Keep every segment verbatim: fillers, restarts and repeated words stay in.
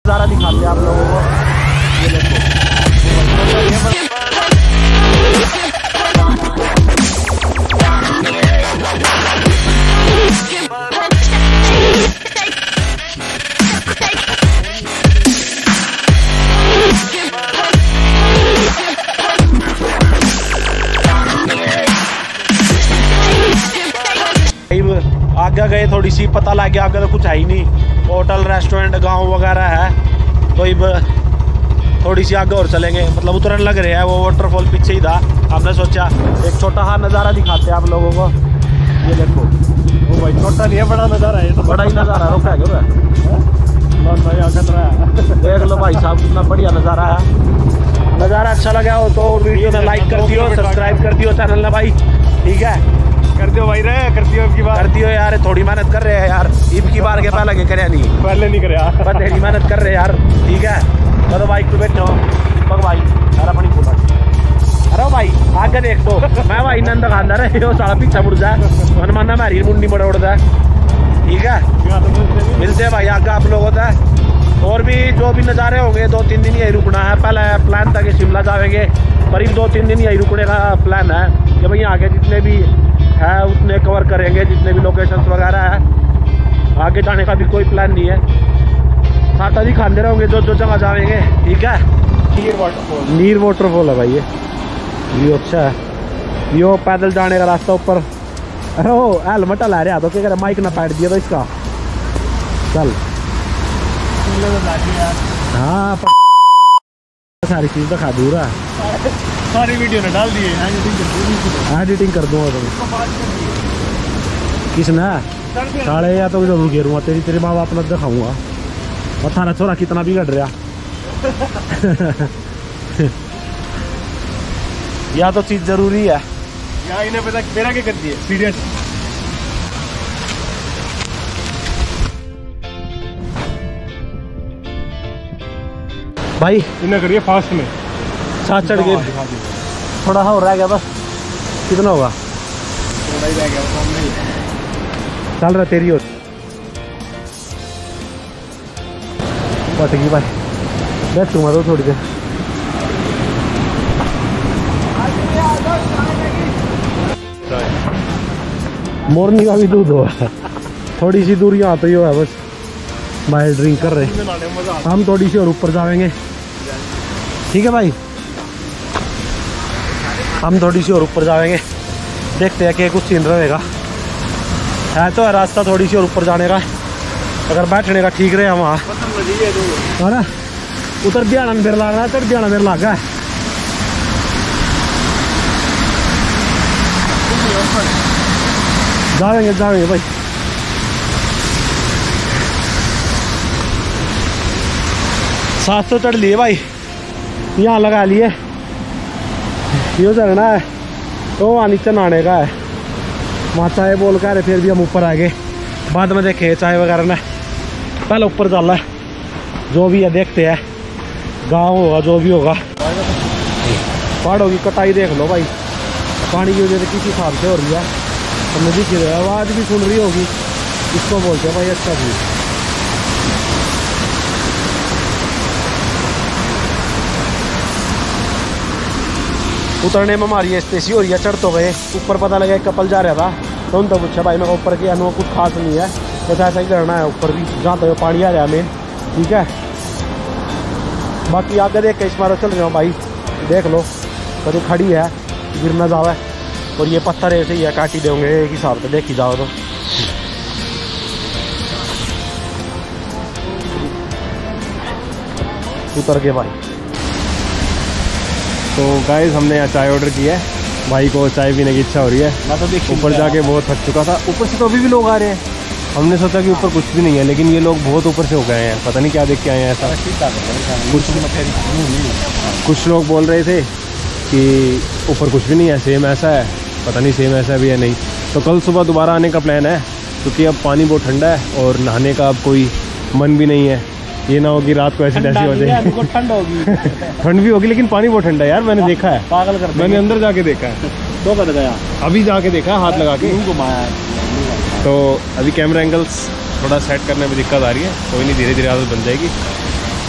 नज़ारा दिखाते हैं आप लोगों को। ये देखो आगे गए थोड़ी सी पता लग गया आगे तो कुछ है ही नहीं, होटल रेस्टोरेंट गांव वगैरह है। तो अब थोड़ी सी आगे और चलेंगे, मतलब उतरने लग रहे हैं। वो वाटरफॉल पीछे ही था, हमने सोचा एक छोटा सा नज़ारा दिखाते हैं आप लोगों को। ये देखो वो भाई छोटा नहीं है, बड़ा नज़ारा है, तो बड़ा ही नज़ारा रोका है क्या देख लो भाई साहब, कितना बढ़िया नज़ारा है। नज़ारा अच्छा लगा हो तो वीडियो में लाइक कर दियो, सब्सक्राइब कर दियो चैनल ना भाई, ठीक है कर दियो भाई रे, कर दियो अब की बार कर दियो यार, थोड़ी मेहनत कर रहे हैं यार, ईद की बार के पहले के करे नहीं, पहले नहीं करे यार, पर तेरी मेहनत कर रहे यार, ठीक है। तो बाइक पे बैठो दीपक भाई, अरे अपनी फोटो, अरे भाई आगे देख तो मैं भाई नंद खानदा रहे हो सारा पीछा मुड़ जाए, मन मानना मेरी मुंडी बड़ा उड़ जाए, ठीक है। मिलते हैं भाई आगे आप लोगों से, और भी जो भी नज़ारे होंगे। दो तीन दिन यही रुकना है, पहले प्लान था कि शिमला जाएंगे, करीब दो तीन दिन यही रुकने का प्लान है कि भाई आगे जितने भी है उतने कवर करेंगे, जितने भी लोकेशंस वगैरह है। आगे जाने का भी कोई प्लान नहीं है, साथ ही खाते रहोगे जो जो जगह जाएंगे, ठीक है। नीर वाटरफॉल, नीर वाटरफॉल है भाई ये, ये अच्छा है। यो पैदल जाने का रास्ता ऊपर, अरे वो हेलमेट ला रहा तो क्या करे, माइक ना पैट दिया तो इसका चल। हाँ सारी चीज दिखा दूंगा, सारी वीडियो ने डाल दिए, एडिटिंग कर दूंगा तुम किसने साढ़े या तो जरूर घेरूंगा तेरी तेरे माँ बाप ने दिखाऊंगा, और थारा छोरा कितना बिगड़ रहा या तो चीज जरूरी है यहाँ इन्हें पता मेरा क्या कर दिए सीरियस। भाई इन्हें करिए फास्ट में, साथ चढ़ गए, थोड़ा सा हो रहा है क्या बस, कितना होगा थोड़ा ही रह गया सामने ही चल रहा तेरी ओर बट गई भाई, बैठ दूंगा तो थोड़ी देर। मोरनी का भी दूध हो थोड़ी सी दूर यहाँ तो ही है बस, भाई ड्रिंक कर रहे हम, थोड़ी सी और ऊपर जाएंगे, ठीक है भाई। हम थोड़ी सी और ऊपर जाएंगे, देखते हैं कि कुछ सीन रहेगा, है तो है रास्ता थोड़ी सी और ऊपर जाने का, अगर बैठने का ठीक रहे वहाँ। अरे उतर दियाना फिर लागना, चढ़ दियाना फिर लागा जाएंगे जाएंगे भाई। सात सौ चढ़ लिए भाई, यहाँ लगा लिए, यो चढ़ना है तो वहाँ नीचे नहाने का है, वहाँ चाय बोल कर रहे, फिर भी हम ऊपर आ गए, बाद में देखे चाय वगैरह ना, पहले ऊपर चल रहा है जो भी है, देखते हैं गाँव होगा जो भी होगा। पहाड़ों की कटाई देख लो भाई, पानी की वजह से किसी हिसाब से हो रही है, हमने दिख रही है, आवाज़ भी सुन रही होगी, इसको बोलते हैं भाई अच्छा भी। उतरने में हमारी स्पेसी हो रही है, चढ़ तो गए ऊपर, पता लगा एक कपल जा रहा था तो उन तो पूछा भाई मैं ऊपर के अनु कुछ खास नहीं है, बस ऐसा ही करना है ऊपर भी, जहाँ तो पानी आ रहा है मेन, ठीक है। बाकी आगे देख के इस मारो चल रहे हो भाई, देख लो कभी खड़ी है गिर ना जावे, और ये पत्थर ऐसे ही है काटी देंगे एक हिसाब से देखी जाओ तो। उतर गए भाई। तो गाइस हमने यहाँ चाय ऑर्डर की है, भाई को चाय पीने की इच्छा हो रही है, मैं तो ऊपर जाके बहुत थक चुका था, ऊपर से तो अभी भी लोग आ रहे हैं, हमने सोचा कि ऊपर कुछ भी नहीं है, लेकिन ये लोग बहुत ऊपर से हो गए हैं, पता नहीं क्या देख के आए हैं ऐसा। कुछ कुछ लोग बोल रहे थे कि ऊपर कुछ भी नहीं है, सेम ऐसा है, पता नहीं सेम ऐसा भी है नहीं। तो कल सुबह दोबारा आने का प्लान है, क्योंकि अब पानी बहुत ठंडा है और नहाने का अब कोई मन भी नहीं है, ये ना होगी रात को ऐसी ऐसी हो जाए, ठंड होगी ठंड भी होगी, लेकिन पानी बहुत ठंडा है यार, मैंने देखा है, पागल कर, मैंने अंदर जाके देखा है, तो कर गया अभी जाके देखा हाथ लगा के घुमाया है। तो अभी कैमरा एंगल्स थोड़ा सेट करने में दिक्कत आ रही है, कोई नहीं, धीरे धीरे आदत बन जाएगी।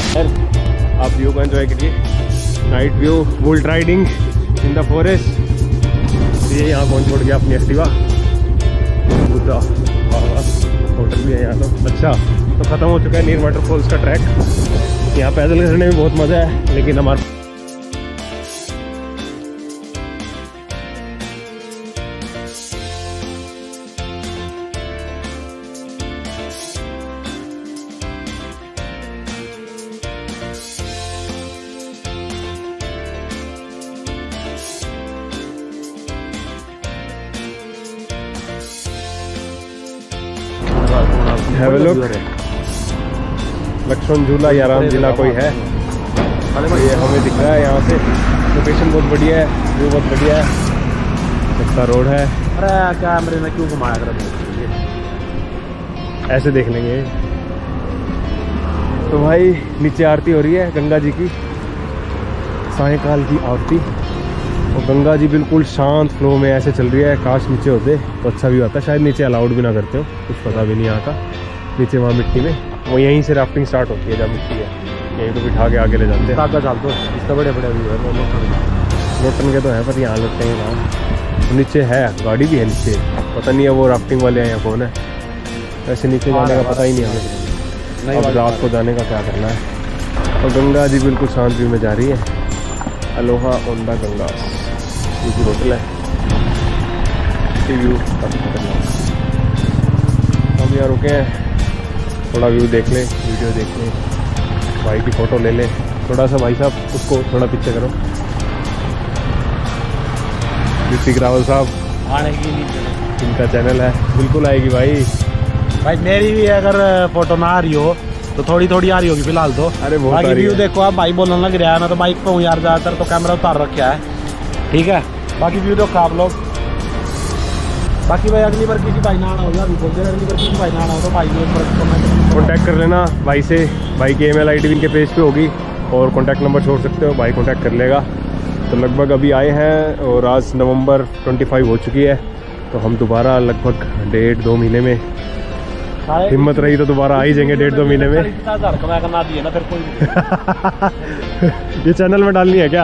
आप व्यू को एंजॉय करिए, night view, bull riding in the forest. ये यहाँ कौन छोड़ गया अपनी एक्टिवा, बुद्धा होटल भी है यहाँ तो। अच्छा, तो ख़त्म हो चुका है नीर वाटरफॉल्स का ट्रैक। यहाँ पैदल करने में बहुत मज़ा है, लेकिन हमारा हैव अ लुक। लक्ष्मण झूला या राम झूला कोई है, ये हमें दिख रहा है यहाँ से। लोकेशन बहुत बढ़िया है, व्यू बहुत बढ़िया है, अच्छा रोड है। अरे कैमरे में क्यों घुमाया कर, ऐसे देख लेंगे। तो भाई नीचे आरती हो रही है गंगा जी की, सायंकाल की आरती, और गंगा जी बिल्कुल शांत फ्लो में ऐसे चल रही है। काश नीचे होते तो अच्छा भी होता, शायद नीचे अलाउड भी ना करते हो, कुछ पता भी नहीं यहाँ का। नीचे वहाँ मिट्टी में, वो यहीं से राफ्टिंग स्टार्ट होती है जब मिट्टी है, यहीं तो बिठा के आगे ले जाते हैं। आगे चल दो, इससे बड़े बड़े व्यू है। लोटन के तो है, पर यहाँ लुटेंगे वहाँ। तो नीचे है, गाड़ी भी है नीचे, पता नहीं है वो राफ्टिंग वाले हैं या कौन है। वैसे नीचे जाने का पता ही नहीं हमें, अब रात को जाने का क्या करना है। और गंगा जी बिल्कुल शांत व्यू में जा रही है। अलोहा ऑन द गंगा की होटल है, व्यू हम यहाँ रुके हैं, थोड़ा व्यू देख ले, वीडियो देख ले, भाई की फ़ोटो ले ले। थोड़ा सा भाई साहब उसको थोड़ा पीछे करो, ऋतिक रावल साहब आने की नहीं, इनका चैनल है, बिल्कुल आएगी भाई। भाई मेरी भी अगर फोटो ना आ रही हो तो थोड़ी थोड़ी आ रही होगी फिलहाल तो। अरे बहुत बाकी आ रही व्यू है। देखो आप, भाई बोलने लग रहा है, मैं तो बाइक पे हूँ यार, ज़्यादातर तो कैमरा उतार रखा है, ठीक है। बाकी व्यू देखो आप लोग। बाकी भाई अगली बार किसी भाई ना आना होगा, अभी बोल दे, अगली बार किसी भाई ना आना हो तो भाई कॉन्टैक्ट कर लेना भाई से, भाई की ईमेल आईडी इनके पेज पे होगी, और कॉन्टैक्ट नंबर छोड़ सकते हो, भाई कॉन्टैक्ट कर लेगा। तो लगभग अभी आए हैं और आज नवंबर पच्चीस हो चुकी है, तो हम दोबारा लगभग डेढ़ दो महीने में, हिम्मत रही तो दोबारा आ ही जाएंगे डेढ़ दो महीने में। करना दिए ना फिर कोई ये चैनल में डालनी है क्या?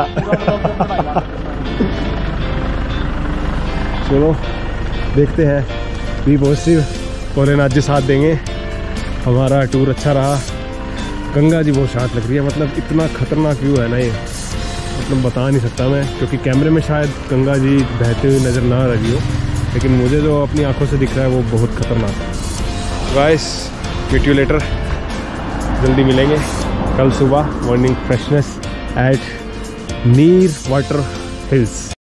चलो देखते हैं, बी पॉजिटिव, भोलेनाथ जी साथ देंगे। हमारा टूर अच्छा रहा। गंगा जी बहुत शांत लग रही है, मतलब इतना खतरनाक व्यू है ना ये, मतलब बता नहीं सकता मैं, क्योंकि कैमरे में शायद गंगा जी बहते हुए नज़र ना आ रही हो, लेकिन मुझे जो अपनी आंखों से दिख रहा है वो बहुत खतरनाक है। गाइस मीट यू लेटर, जल्दी मिलेंगे कल सुबह, morning freshness at Neer water hills.